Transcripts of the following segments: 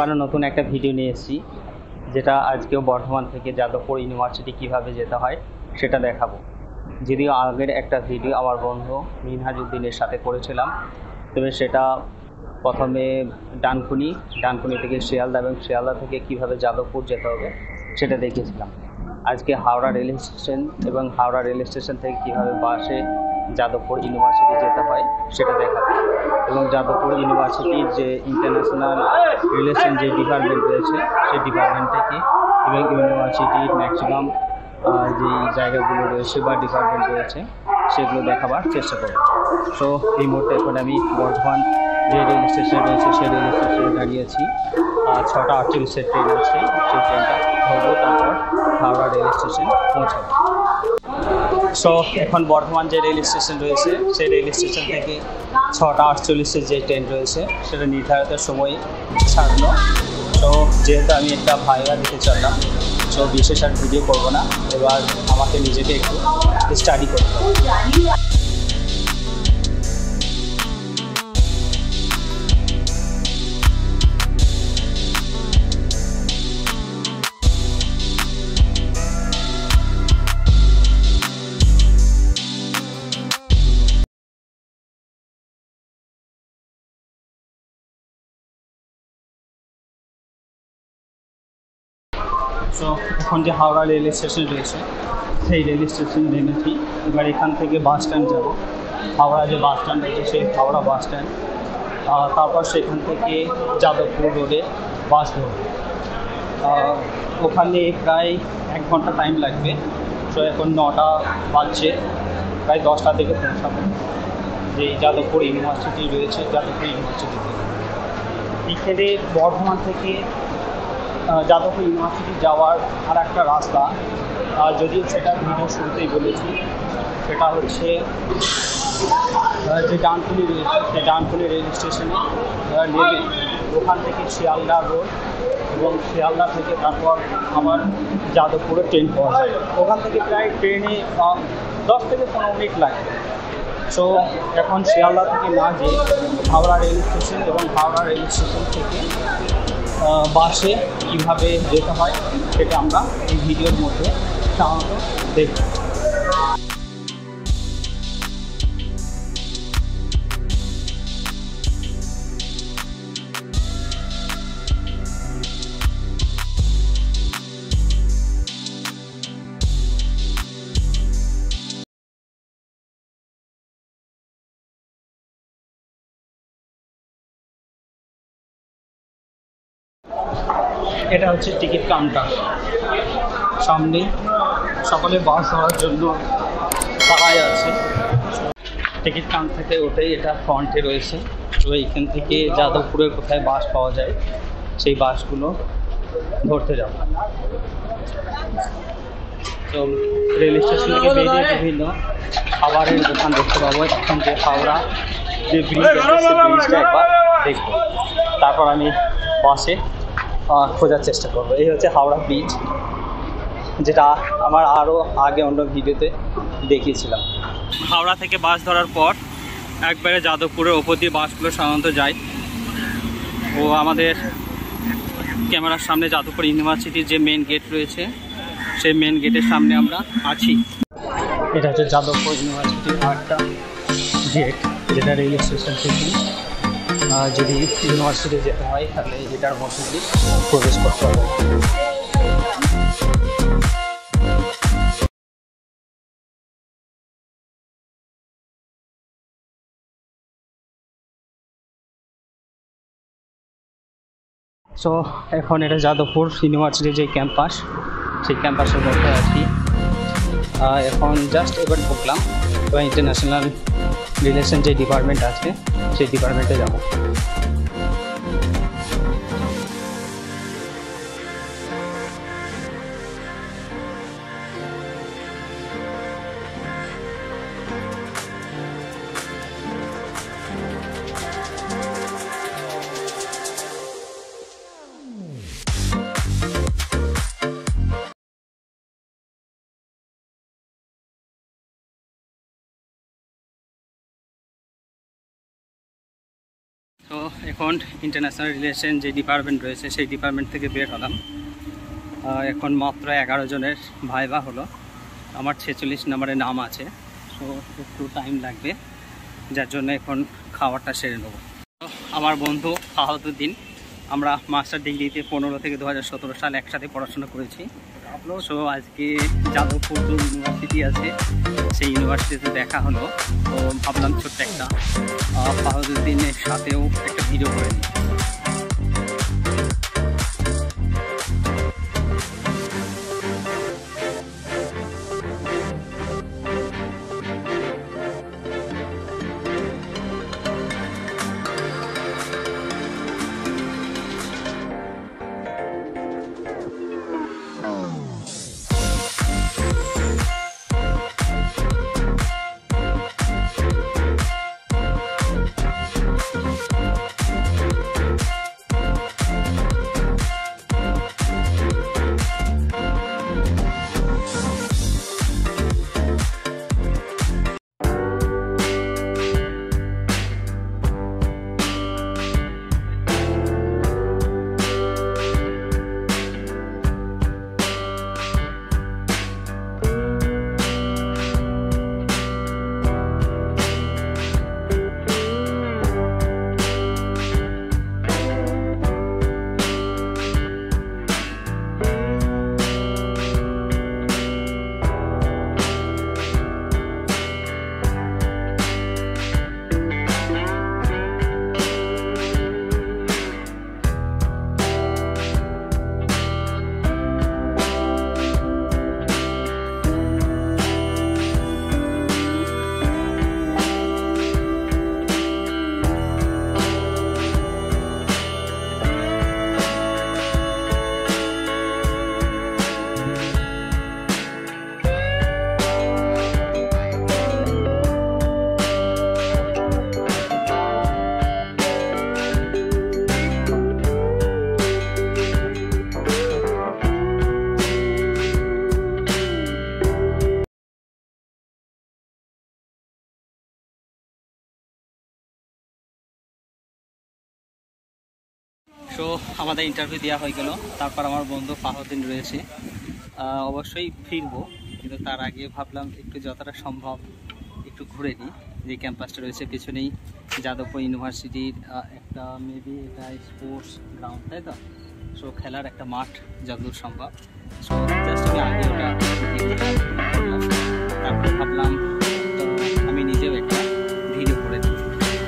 আবারও নতুন একটা ভিডিও নিয়ে এসেছি, যেটা আজকেও বর্ধমান থেকে যাদবপুর ইউনিভার্সিটি কিভাবে যেতে হয় সেটা দেখাবো। যদিও আগের একটা ভিডিও আমার বন্ধু মিনহাজউদ্দিনের সাথে করেছিলাম, তবে সেটা প্রথমে ডানকুনি থেকে শিয়ালদা এবং শিয়ালদা থেকে কিভাবে যাদবপুর যেতে হবে সেটা দেখিয়েছিলাম। আজকে হাওড়া রেল স্টেশন এবং হাওড়া রেল স্টেশন থেকে কীভাবে বাসে যাদবপুর ইউনিভার্সিটি যেতে হয় সেটা দেখাবো। এবং যাদবপুর ইউনিভার্সিটির যে ইন্টারন্যাশনাল রিলেশন যে ডিপার্টমেন্ট রয়েছে সেই ডিপার্টমেন্ট থেকে এবং ইউনিভার্সিটির ম্যাক্সিমাম যে জায়গাগুলো রয়েছে বা ডিপার্টমেন্ট রয়েছে সেগুলো দেখাবার চেষ্টা করব। সো এই মুহূর্তে এখন আমি বর্ধমান যে রেল স্টেশন রয়েছে সেই রেল স্টেশনে দাঁড়িয়েছি। 6টা 48-এর ট্রেন আছে, সেই ট্রেনটা ধরবো, তারপর হাওড়া রেল স্টেশন পৌঁছাবো। সো এখন বর্ধমান যে রেল স্টেশন রয়েছে সেই রেল স্টেশন থেকে 6টা 48-এর যে ট্রেন রয়েছে সেটা নির্ধারিত সময়ে ছাড়লো। সো যেহেতু আমি একটা ভাইবা দিতে চাইলাম, সো বিশেষ আর ভিডিও করবো না, এবার আমাকে নিজেকে একটু স্টাডি করতে হবে। সো এখন যে হাওড়া রেল স্টেশন রয়েছে সেই রেল স্টেশন নেমেছি। এবার এখান থেকে বাস স্ট্যান্ড যাব, হাওড়া যে বাস স্ট্যান্ড রয়েছে সেই হাওড়া বাস স্ট্যান্ড, তারপর সেখান থেকে যাদবপুর রোডে বাস ধরব। ওখানে প্রায় 1 ঘন্টা টাইম লাগবে। সো এখন 9টা বাজছে, প্রায় 10টা থেকে পৌঁছাবো যে যাদবপুর ইউনিভার্সিটি রয়েছে যাদবপুর ইউনিভার্সিটিতে। এখানে বর্ধমান থেকে যাদবপুর ইউনিভার্সিটি যাওয়ার আর একটা রাস্তা, যদিও সেটা ভিডিও শুরুতেই বলেছি, সেটা হচ্ছে যে ডানকুনি রয়েছে সেই ডানকুনি রেল স্টেশনে নেমে ওখান থেকে শিয়ালদা রোড এবং শিয়ালদা থেকে তারপর আমার যাদবপুরে ট্রেন পাওয়া যায়। ওখান থেকে প্রায় ট্রেনে 10 থেকে 15 মিনিট লাগবে। সো এখন শিয়ালদা থেকে না যেয়ে হাওড়া রেল স্টেশন এবং হাওড়া রেল স্টেশন থেকে বাসে কীভাবে যেতে হয় সেটা আমরা এই ভিডিওর মধ্যে সাধারণত দেখব। এটা হচ্ছে টিকিট কাউন্টার, সামনে সকলে বাস ধরার জন্য তাকায় আছে। টিকিট কাউন্টার থেকে ওঠেই এটা ফ্রন্টে রয়েছে। তো এইখান থেকে যাদবপুরের কোথায় বাস পাওয়া যায় সেই বাসগুলো ধরতে যাব। তো রেল স্টেশন থেকে বেরিয়ে বিভিন্ন খাবারের দোকান দেখতে পাবো। এখন যে হাওড়া যে ব্রিজ আছে সেই ব্রিজটা একবার দেখবো, তারপর আমি বাসে খোঁজার চেষ্টা করবো। এই হচ্ছে হাওড়া ব্রিজ, যেটা আমার আরও আগে অন্য ভিডিওতে দেখিয়েছিলাম। হাওড়া থেকে বাস ধরার পর একবারে যাদবপুরের ওপর দিয়ে বাসগুলো সাধারণত যায়। ও আমাদের ক্যামেরার সামনে যাদবপুর ইউনিভার্সিটির যে মেন গেট রয়েছে সেই মেন গেটের সামনে আমরা আছি। এটা হচ্ছে যাদবপুর ইউনিভার্সিটির আরেকটা গেট, যেটা রেল স্টেশন থেকে যদি ইউনিভার্সিটি যেতে হয় তাহলে এটার মধ্যে দিয়ে প্রবেশ করতে হবে। সো এখন এটা যাদবপুর ইউনিভার্সিটির যে ক্যাম্পাস সেই ক্যাম্পাসের মধ্যে আছি। এখন জাস্ট এবার ঢুকলাম, এবার ইন্টারন্যাশনাল রিলেশন যে ডিপার্টমেন্ট আছে সেই ডিপার্টমেন্টে যাব। এখন ইন্টারন্যাশনাল রিলেশন যে ডিপার্টমেন্ট রয়েছে সেই ডিপার্টমেন্ট থেকে বের হলাম। এখন মাত্র 11 জনের ভাইবা হলো, আমার 46 নম্বরে নাম আছে, সো একটু টাইম লাগবে, যার জন্য এখন খাবারটা সেরে নেব। আমার বন্ধু ফাহাদুদ্দিন, আমরা মাস্টার ডিগ্রিতে 15 থেকে 2017 সাল একসাথে পড়াশোনা করেছি। সো আজকে যাদবপুর ইউনিভার্সিটি আছে, সেই ইউনিভার্সিটিতে দেখা হলো, তো ভাবলাম ছোট্ট একটা ফাহাদুদ্দিনের সাথেও একটা ভিডিও করে নিই। সো আমাদের ইন্টারভিউ দেওয়া হয়ে গেল, তারপর আমার বন্ধু ফাহাদুদ্দিন রয়েছে, অবশ্যই ফিরবো, কিন্তু তার আগে ভাবলাম একটু যতটা সম্ভব একটু ঘুরে নিই। যে ক্যাম্পাসটা রয়েছে পিছনেই যাদবপুর ইউনিভার্সিটির একটা মেবি এটা স্পোর্টস গ্রাউন্ড, তাই তো? সো খেলার একটা মাঠ যতদূর সম্ভব। সো জাস্ট আমি আগে ওটা করলাম, তারপরে ভাবলাম তো আমি নিজেও একটা ভিডিও করে দিই।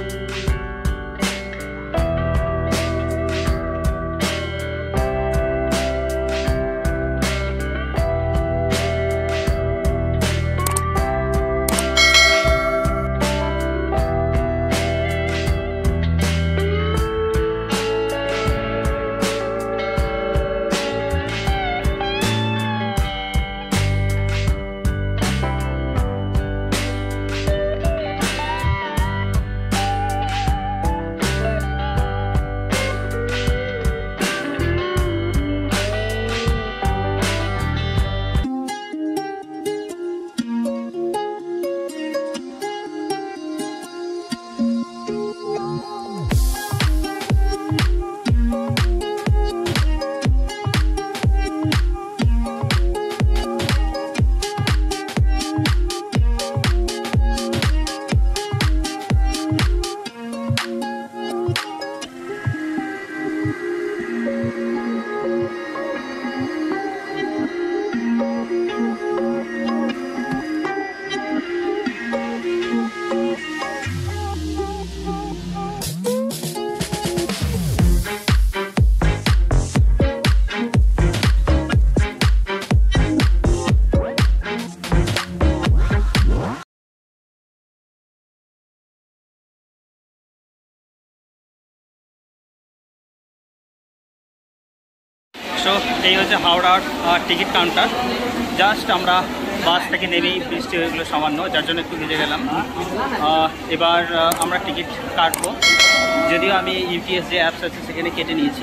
সো এই হচ্ছে হাওড়ার টিকিট কাউন্টার। জাস্ট আমরা বাস থেকে নেমেই বৃষ্টি হয়ে গেলো সামান্য, যার জন্য একটু ভিজে গেলাম। এবার আমরা টিকিট কাটবো, যদিও আমি ইউপিএস যে অ্যাপস আছে সেখানে কেটে নিয়েছি।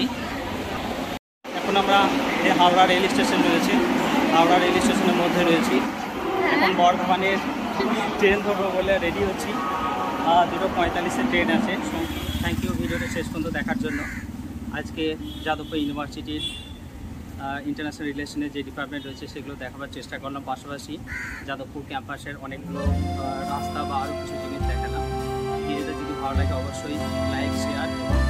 এখন আমরা যে হাওড়া রেল স্টেশন রয়েছে, হাওড়া রেল স্টেশনের মধ্যে রয়েছি। এখন বর্ধমানের ট্রেন ধরবো বলে রেডি হচ্ছি। 2:45-এর ট্রেন আছে। Thank you. ভিডিওটা শেষ পর্যন্ত দেখার জন্য। আজকে যাদবপুর ইউনিভার্সিটির ইন্টারন্যাশনাল রিলেশনের যে ডিপার্টমেন্ট রয়েছে সেগুলো দেখাবার চেষ্টা করলাম, পাশাপাশি যাদবপুর ক্যাম্পাসের অনেকগুলো রাস্তা বা আরও কিছু জিনিস দেখালাম। ভিডিওটা যদি ভালো লাগে অবশ্যই লাইক, শেয়ার এবং